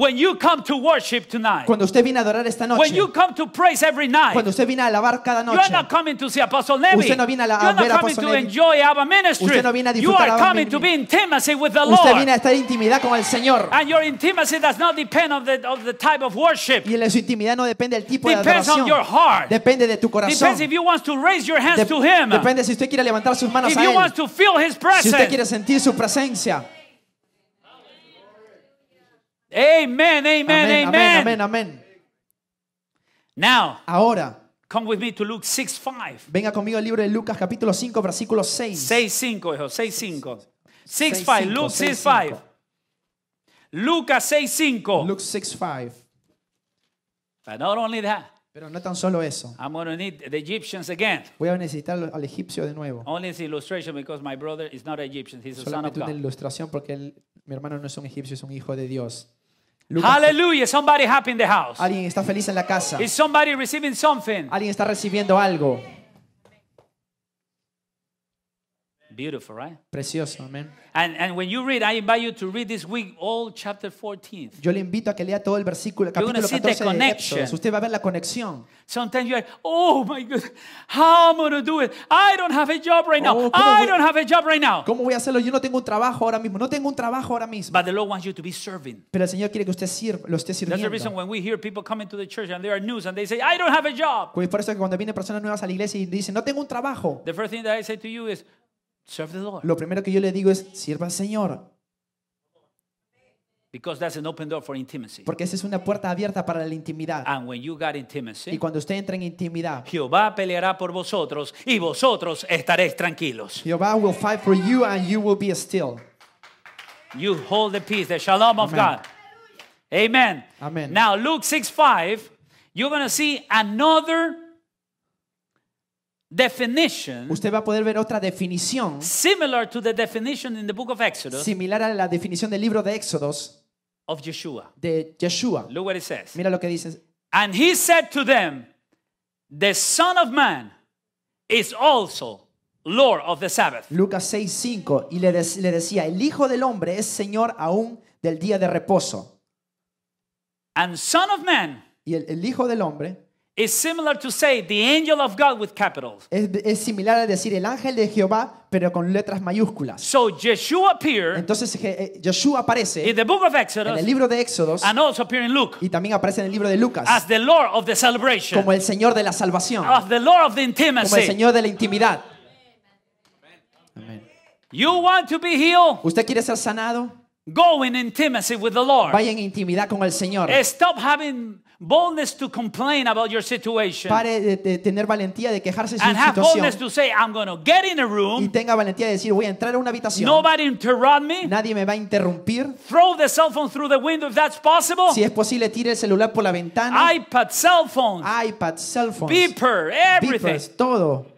When you come to worship tonight, Cuando usted viene a adorar esta when noche, you come to praise every night, cuando usted viene a alabar cada you are noche, not coming to see Apostle Nevi. Usted no viene a You're ver a not coming Apostle to Nevi. enjoy our ministry. Usted no viene a You disfrutar are our coming to ministry. be intimacy with the usted viene Lord. a estar en intimidad con el Señor. And your intimacy does not depend on the type of worship. Y su intimidad no depende del tipo de Depends on adoración. your heart. Depende de tu corazón. Depends if you want to raise your hands to Him. Depende si usted quiere levantar sus manos If a you Él. want to feel His Si usted presence. quiere sentir su presencia. Amen, amen, Amén, amen. amén, amén, amén. Now, Ahora, come with me to Luke 6:5. venga conmigo al libro de Lucas capítulo 5, versículo 6. 6:5, hijo, 6:5. 6:5, 6:5, Luke 6:5. 6:5. Lucas 6:5. Luke 6:5. But not only that, Pero no tan solo eso. I'm going to need the Egyptians again. Voy a necesitar al egipcio de nuevo. Only this illustration because my brother is not Egyptian. He's a son of Solamente una God. ilustración porque mi hermano no es un egipcio, es un hijo de Dios. Lucas, Hallelujah. Somebody happy in the house. alguien está feliz en la casa. Is somebody receiving something? Alguien está recibiendo algo. Beautiful, right? Precioso, amén. And when you read, I invite you to read this week all chapter 14. Yo le invito a que lea todo el versículo, You're gonna capítulo see the 14 de connection. Éxodo. Usted va a ver la conexión. Sometimes you're like, oh my God, how am I going to do it? I don't have a job right now. Oh, ¿cómo I voy- don't have a job right now. ¿Cómo voy a hacerlo? Yo no tengo un trabajo ahora mismo. No tengo un trabajo ahora mismo. But the Lord wants you to be serving. Pero el Señor quiere que usted lo esté That's the reason sirviendo. when we hear people coming to the church and they are news and they say, I don't have a job. Pues por eso que cuando vienen personas nuevas a la iglesia y dicen, no tengo un trabajo, The first thing that I say to you is, serve the Lord. lo primero que yo le digo es, sirva al Señor. Because that's an open door for intimacy. Porque esa es una puerta abierta para la intimidad. And when you got Y intimacy, cuando usted entra en intimidad, Jehová peleará por vosotros y vosotros estaréis tranquilos. Jehová will fight for you and you will be still. You hold the peace, the shalom of Amen. God. Amen. Amen. Now, Luke 6:5, you're going to see another definition Usted va a poder ver otra definición similar to the definition in the book of Exodus similar a la definición del libro de Éxodos of Yeshua. de Yeshua. Look what it says. Mira lo que dice. And he said to them, the Son of Man is also Lord of the Sabbath. Lucas 6:5 y le decía, el Hijo del Hombre es Señor aún del día de reposo. And Son of Man Y el Hijo del Hombre is similar to say the angel of God with capitals. es similar a decir el ángel de Jehová, pero con letras mayúsculas. So Yeshua appeared Entonces Yeshua aparece in the book of en Exodus el libro de Éxodos and also appear in Luke y también aparece en el libro de Lucas as the Lord of the celebration, como el Señor de la salvación, of the Lord of the como el intimacy. Señor de la intimidad. Amén. You want to be healed? ¿Usted quiere ser sanado? Go in intimacy with the Lord. Vaya en intimidad con el Señor. Stop having boldness to complain about your situation Pare de tener valentía de quejarse de su and have boldness situación to say, I'm going to get in a y room, tenga valentía de decir, voy a entrar a una habitación. nobody interrupt me, Nadie me va a interrumpir. throw the cell phone through the window if that's possible, Si es posible, tire el celular por la ventana. iPad, cell phone, iPad, cell phones, beeper, everything, beepers, todo.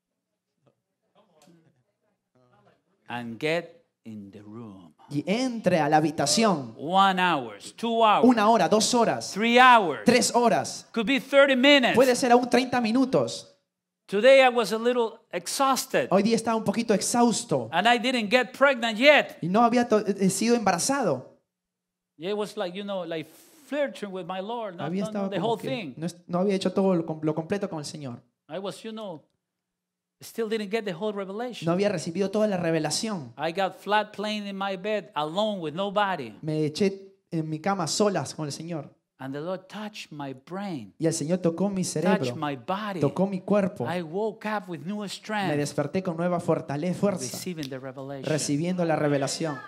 and get in the room. Y entre a la habitación. 1 hour, 2 hours, 1 hora, 2 horas, 3 hours, 3 horas. could be 30 minutes. Puede ser aún 30 minutos. Today I was a little exhausted Hoy día estaba un poquito exhausto and I didn't get pregnant yet. y no había sido embarazado. Yeah, it was like, like flirting with my Lord, not Había estado the como whole que thing. no había hecho todo lo completo con el Señor. I was, still didn't get the whole revelation. No había recibido toda la revelación. I got flat playing in my bed alone with nobody. Me eché en mi cama solas con el Señor. And the Lord touched my brain, Y el Señor tocó mi touched cerebro, my body. tocó mi cuerpo. I woke up with new Me strength, desperté con nueva fuerza, receiving the revelation. recibiendo la revelación.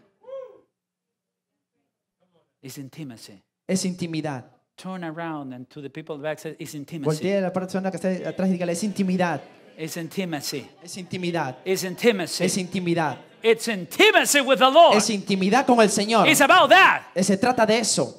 It's intimacy. Es intimidad. Turn around and to the people back say, it's intimacy. Voltea a la persona que está atrás y dígale, es intimidad. It's intimacy. Es intimidad. It's intimacy. Es intimidad. It's intimacy with the Lord. Es intimidad con el Señor. It's about that. Se trata de eso.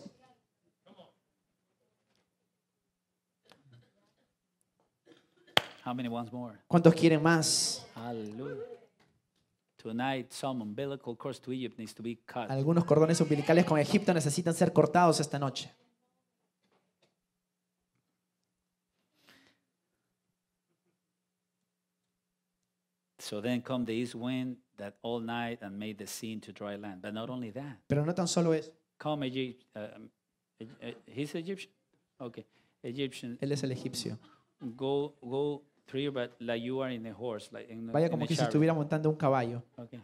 How many wants more? ¿Cuántos quieren más? Hallelujah. Tonight, some umbilical cords to Egypt needs to be cut. Algunos cordones umbilicales con Egipto necesitan ser cortados esta noche. So then come the east wind that all night and made the sea into dry land. But not only that, Pero no tan solo eso. come he's Egyptian? Okay. Egyptian, Él es el egipcio. go through, but like you are in a horse, like in Vaya in como a que si chariot. estuviera montando un caballo. Okay.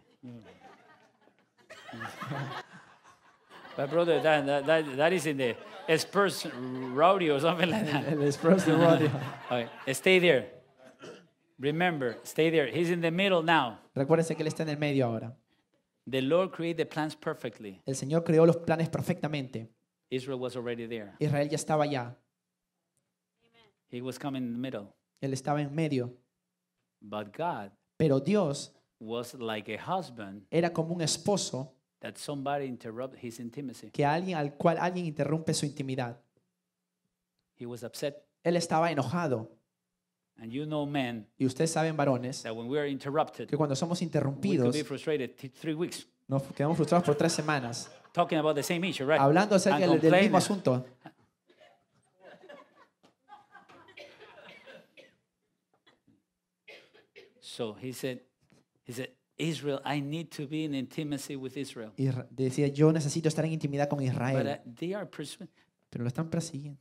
But brother, that is in the Spurs rodeo or something like that. El Spurs de rodeo. Okay, stay there. Remember, stay there. He's in the middle now. Recuérdense que Él está en el medio ahora. The Lord created the plans perfectly. El Señor creó los planes perfectamente. Israel was already there. Israel ya estaba allá. He was coming in the middle. Él estaba en medio. But God Pero Dios was like a husband era como un esposo that somebody interrupted his intimacy. al cual alguien interrumpe su intimidad. He was upset. Él estaba enojado. And you know, men, Y ustedes saben, varones, that when we are interrupted, que cuando somos we could interrumpidos, be frustrated 3 weeks nos quedamos frustrados por 3 semanas, talking about the same issue, right? hablando acerca And del mismo complaining. asunto. So he said, Israel, I need to be in intimacy with Israel. Y decía, yo necesito estar en intimidad con But Israel. they are pursuing. Pero lo están persiguiendo.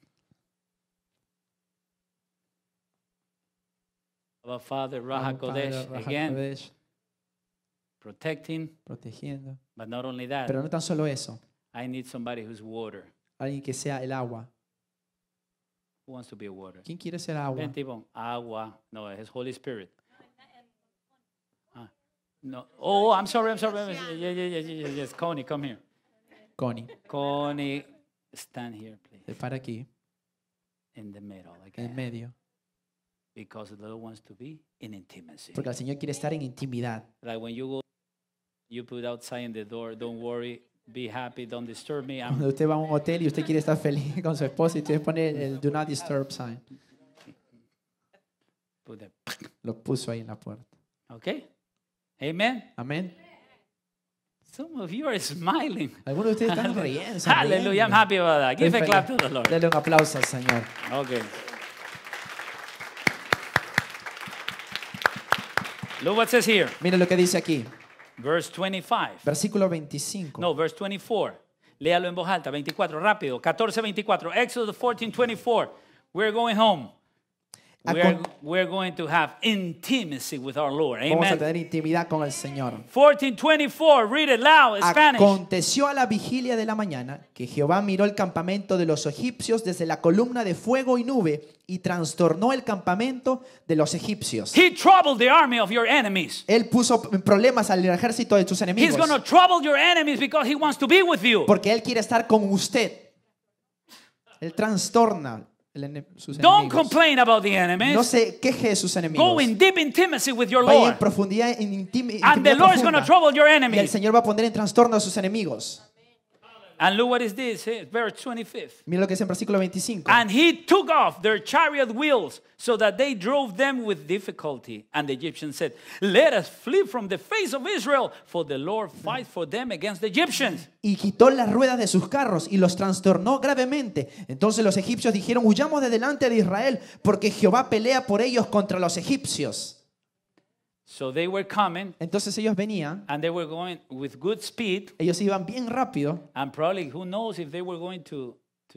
Our Father, Raha Kodesh, Raja again, Kodesh, protecting. protegiendo. But not only that, Pero no tan solo eso, I need somebody who's water. alguien que sea el agua. Who wants to be a water? ¿Quién quiere ser agua? Ven, tipo, agua. No, it's Holy Spirit. No. Oh, I'm sorry. Yeah. Yes, Connie, come here. Connie, Connie, stand here, please. para aquí, In the middle, en again. medio. Because the Lord wants to be in intimacy. Porque el Señor quiere estar en intimidad. Like when you go, you put outside in the door, don't worry, be happy, don't disturb me. Cuando usted va a un hotel y usted quiere estar feliz con su esposa y usted pone el Do Not Disturb sign. Put that. Lo puso ahí en la puerta. Okay? Amen? Amén. Some of you are smiling. Algunos de ustedes están riendo. Hallelujah. I'm happy about that. Give a clap to the Lord. Dale un aplauso al Señor. Okay. Look what it says here. Mira lo que dice aquí. Verse 25. Versículo 25. No, verse 24. Léalo en voz alta. 24, rápido. 14, 24. Exodus 14, 24. We're going home. We're going to have intimacy with our Lord. Vamos a Amen. tener intimidad con el Señor. 14:24. Read it loud. Spanish. Aconteció a la vigilia de la mañana que Jehová miró el campamento de los egipcios desde la columna de fuego y nube y trastornó el campamento de los egipcios. He troubled the army of your enemies. Él puso problemas al ejército de sus He's enemigos going to trouble your enemies because he wants to be with you. porque Él quiere estar con usted. Él trastorna sus Don't enemigos. complain about the No enemies. se queje de sus Go enemigos. in deep intimacy with your Vaya en Lord. profundidad, en And the intimidad Lord is going to profunda. trouble your Y el enemies. Señor va a poner en trastorno a sus enemigos. And look what is this, verse 25. Mira lo que dice en versículo 25. And he took off their chariot wheels so that they drove them with difficulty. And the Egyptians said, let us flee from the face of Israel, for the Lord fight for them against the Egyptians. Y quitó las ruedas de sus carros y los trastornó gravemente. Entonces los egipcios dijeron, huyamos de delante de Israel, porque Jehová pelea por ellos contra los egipcios. So they were coming, Entonces ellos venían, and they were going with good speed. ellos iban bien rápido, And probably, who knows if they were going to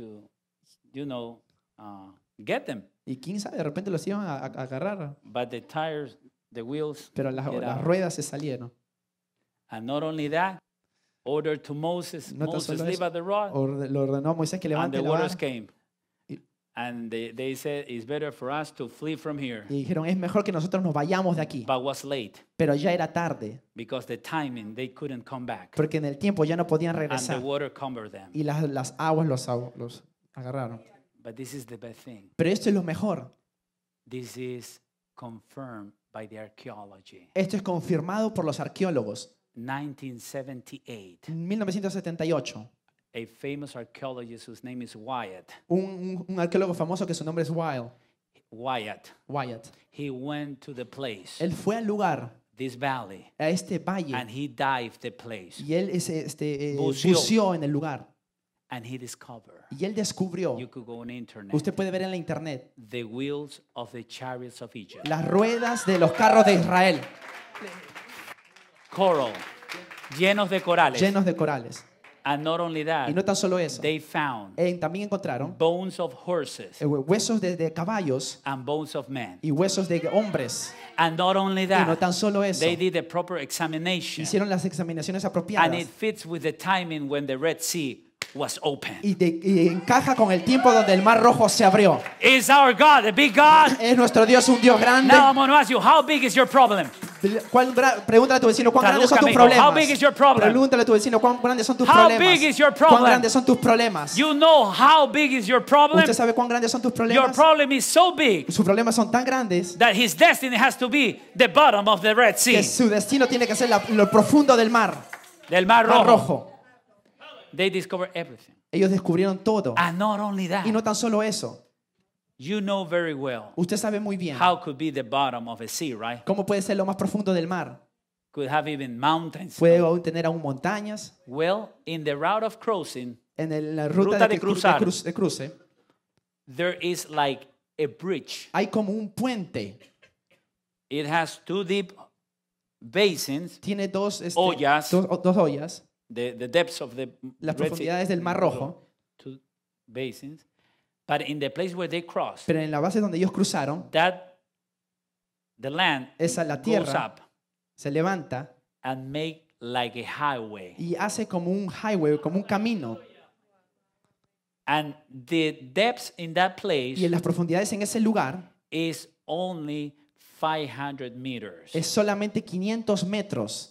get them. y quién sabe, de repente los iban a agarrar, But the tires, the wheels, pero las get out. ruedas se salieron. And not only that, order to Moses, No tan Moses, solo leave eso, at the rod. le ordenó a Moisés que And levante the la waters vara. came. Y- And they said, it's better for us to flee from here. Y dijeron, es mejor que nosotros nos vayamos de aquí. But was late Pero ya era tarde, because the timing, they couldn't come back. porque en el tiempo ya no podían And the regresar. water covered them. Y las aguas los agarraron. But this is the best thing. Pero esto es lo mejor. This is confirmed by the archaeology. Esto es confirmado por los arqueólogos. 1978, En 1978, a famous archaeologist whose name is Wyatt. un arqueólogo famoso que su nombre es Wyatt. He went to the place, Él fue al lugar, this valley, a este valle, and he dived the place, y él Buceó. buceó en el lugar. and he discovered, Y él descubrió, you could go on internet, usted puede ver en la internet, the wheels of the chariots of Egypt. las ruedas de los carros de Israel, Coral, llenos de corales. llenos de corales. And not only that, Y no tan solo eso, they found también encontraron bones of horses huesos de caballos and bones of men. y huesos de hombres. And not only Y no that, tan solo eso, they did a proper examination. hicieron las examinaciones And apropiadas. it fits with the timing when the Red Sea was open. Y encaja con el tiempo donde el mar rojo se abrió. Is our God a big God? ¿Es nuestro Dios un Dios grande? Now I'm going to ask you, how big is your problem? Pregúntale a tu vecino cuán grandes son tus Tradúzcame, problemas. how big is your problem? Pregúntale a tu vecino cuán grandes son tus How problemas. big is your ¿Cuán problem? grandes son tus problemas? You know how big is your problem? ¿Usted sabe cuán grandes son tus Your problemas? problem is so big Sus problemas son tan grandes that his destiny has to be the bottom of the Red Sea, que su destino tiene que ser lo profundo del mar del Mar Rojo. rojo. They discovered everything. Ellos descubrieron todo. And not only that, Y no tan solo eso. you know very well Usted sabe muy bien how could be the bottom of a sea, right? cómo puede ser lo más profundo del mar. Could have even mountains. Puede aún tener aún montañas. Well, in the route of crossing, La ruta de cruzar. de cruce there is like a bridge. hay como un puente. It has two deep basins, Tiene dos Ollas. dos ollas. the depths of the Las Red Sea, profundidades del Mar Rojo. two basins. But in the place where they cross, Pero en la base donde ellos cruzaron, the land la goes tierra up se levanta and make like a highway. y hace como un highway, como un camino. And the depths in that place Y en las profundidades en ese lugar is only 500 meters. es solamente 500 metros.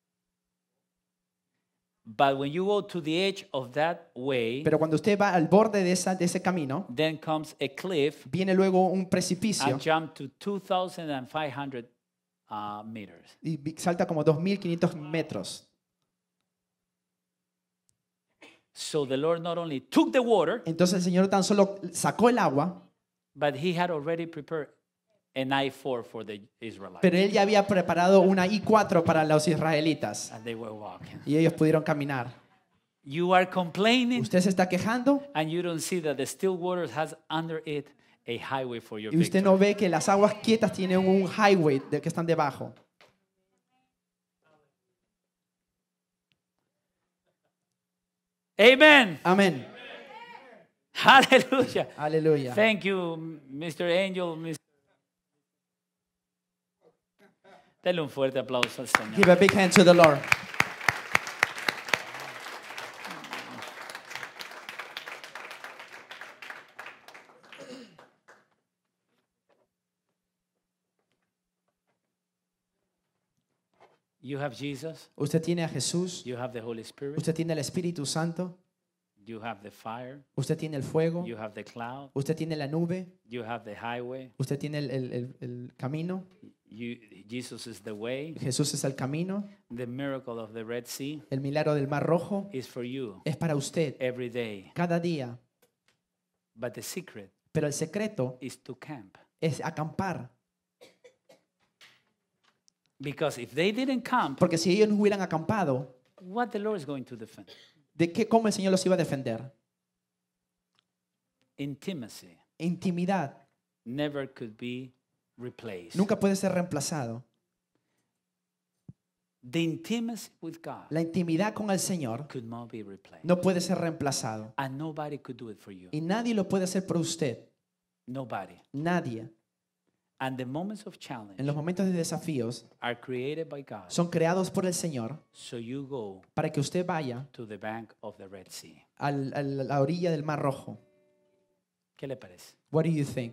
But when you go to the edge of that way, Pero cuando usted va al borde de ese camino, then comes a cliff viene luego un precipicio and jump to 2,500 meters. y salta como 2.500 metros. So the Lord not only took the water, Entonces el Señor tan solo sacó el agua, but he had already prepared an I-4 for the Israelites. pero Él ya había preparado una I-4 para los israelitas And they were walking. y ellos pudieron caminar. You are complaining Usted se está quejando and you don't see that the still waters has under it a highway for your y usted victory. no ve que las aguas quietas tienen un highway que están debajo. Amen. Amén. Hallelujah. Aleluya. Thank you, Mr. Angel. Dale un fuerte aplauso al Señor. Give a big hand to the Lord. You have Jesus. Usted tiene a Jesús, You have the Holy Spirit. usted tiene el Espíritu Santo, You have the fire. usted tiene el fuego, You have the cloud. usted tiene la nube, You have the highway. usted tiene el camino, Jesus is the way. Jesús es el camino, The miracle of the Red Sea el milagro del Mar Rojo is for you es para usted every day. cada día, But the secret pero el secreto is to camp. es acampar, Because if they didn't camp, porque si ellos no hubieran acampado, what the Lord is going to defend? ¿cómo el Señor los iba a defender? Intimacy Intimidad never could be replaced. nunca puede ser reemplazado. The intimacy with God La intimidad con el Señor could not be replaced. no puede ser reemplazado. And nobody could do it for you. Y nadie lo puede hacer por usted. Nobody. Nadie. And the moments of challenge En los momentos de desafíos are created by God. son creados por el Señor So you go para que usted vaya to the bank of the Red Sea. a la orilla del Mar Rojo. ¿Qué le parece? What do you think?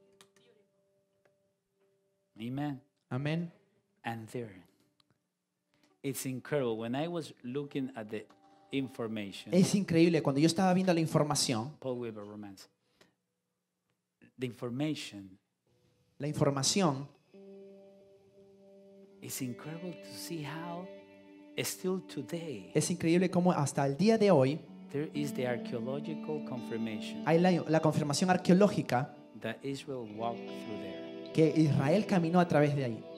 Amen. Amén. And there, it's incredible. When I was looking at the information, Es increíble cuando yo estaba viendo la información, Paul Weber Romance, the information la información is incredible to see how still today es increíble como hasta el día de hoy there is the archaeological confirmation hay la confirmación arqueológica that Israel walked through there. que Israel caminó a través de ahí.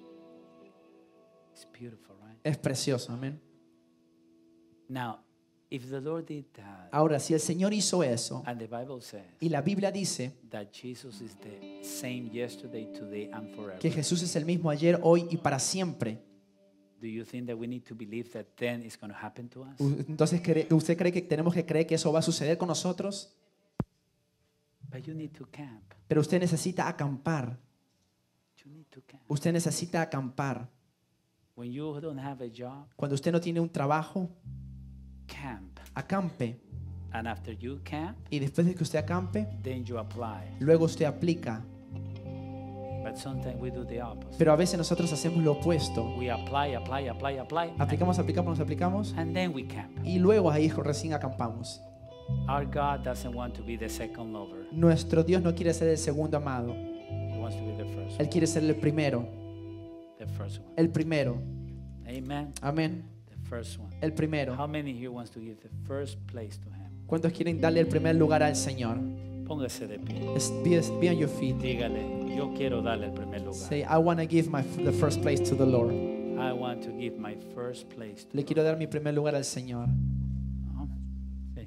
It's beautiful, right? Es precioso, amén. Now, if the Lord did that, Ahora, si el Señor hizo eso and the Bible says y la Biblia dice that Jesus is the same yesterday, today, and forever, que Jesús es el mismo ayer, hoy y para siempre, Do you think that we need to believe that then it's going to happen to us? Entonces, ¿usted cree que tenemos que creer que eso va a suceder con nosotros? But you need to camp. Pero usted necesita acampar. You need to camp. Usted necesita acampar. When you don't have a job, Cuando usted no tiene un trabajo, camp. acampe. And after you camp, Y después de que usted acampe, then you apply. luego usted aplica. But sometimes we do the opposite. Pero a veces nosotros hacemos lo opuesto. We apply, Aplicamos, aplicamos and then we camp. y luego ahí recién acampamos. Our God doesn't want to be the second lover. Nuestro Dios no quiere ser el segundo amado. He wants to be the first Él one. quiere ser el primero. The first one. El primero. Amen. Amén. The first one. El primero. How many here wants to give the first place to Him? ¿Cuántos quieren darle el primer lugar al Señor? Póngase de pie. Be on your feet. Dígale, yo quiero darle el primer lugar. Say, I want to give the first place to the Lord. I want to give my first place to Le quiero dar mi primer lugar al Señor. Sí.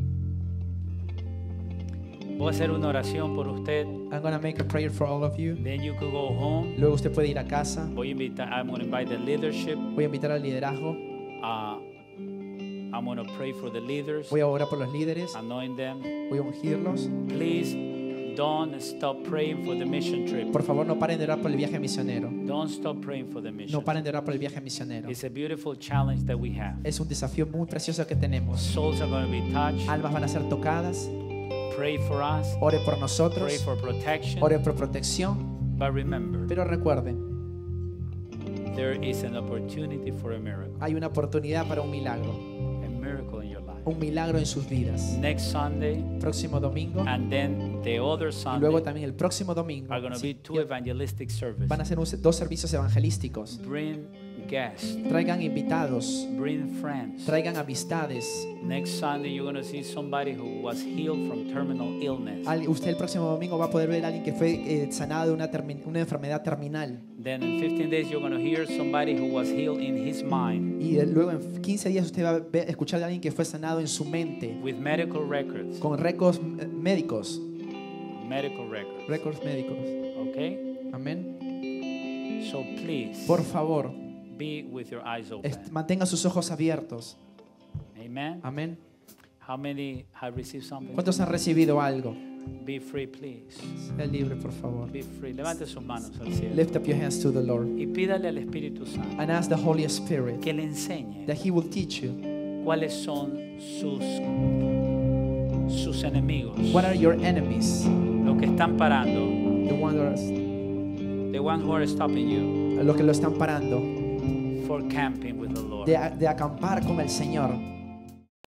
Voy a hacer una oración por usted. I'm going to make a prayer for all of you. Then you could go home. Luego usted puede ir a casa. I'm going to invite the leadership. Voy a invitar al liderazgo. I'm going to pray for the leaders, Voy a orar por los líderes. anoint them. Voy a ungirlos. Please don't stop praying for the mission trip. Por favor, no paren de orar por el viaje misionero. Don't stop praying for the mission. No paren de orar por el viaje misionero. It's a beautiful challenge that we have. Es un desafío muy precioso que tenemos. Souls are going to be touched. Almas van a ser tocadas. Pray for us. Ore por Pray nosotros. for protection. Ore por protección. But remember, Pero recuerden, there is an opportunity for a miracle. hay una oportunidad para un milagro. A miracle in your life. Un milagro en sus vidas. Next Sunday Próximo domingo. and then the other Y luego Sunday también el próximo domingo. are going to sí, be two evangelistic services. van a ser dos servicios evangelísticos. Bring guests. Traigan invitados. Bring friends. Traigan amistades. Next Sunday, you're going to see somebody who was healed from terminal illness. Usted el próximo domingo va a poder ver a alguien que fue sanado de una enfermedad terminal. Then in 15 days, you're going to hear somebody who was healed in his mind Y luego en 15 días usted va a escuchar de alguien que fue sanado en su mente. with medical records. Con récords médicos. Medical records. Récords médicos. Okay? Amén. So please Por favor, be with your eyes open. mantenga sus ojos abiertos. Amen. Amén. How many have received something? ¿Cuántos han recibido algo? Be free, please. Sea libre, por favor. Be free. Levante sus manos al cielo Lift up your hands to the Lord y pídale al Espíritu Santo and ask the Holy Spirit que le enseñe that He will teach you. cuáles son sus enemigos, What are your enemies? los que están parando, The one that the one who are stopping you los que lo están parando for camping with the Lord. de acampar con el Señor.